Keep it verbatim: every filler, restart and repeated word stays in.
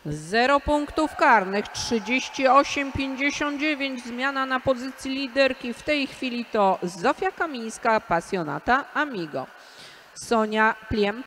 Zero punktów karnych, trzydzieści osiem pięćdziesiąt dziewięć. Zmiana na pozycji liderki. W tej chwili to Zofia Kamińska, pasjonata Amigo. Sonia Pliem.